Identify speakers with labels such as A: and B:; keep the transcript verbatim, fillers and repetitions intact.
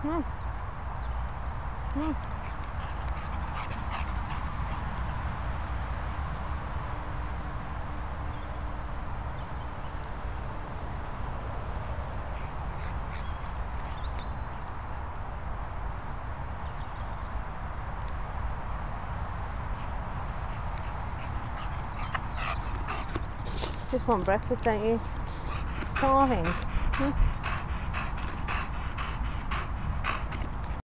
A: Come on. Come on. Just want breakfast, don't you? Starving. Hmm?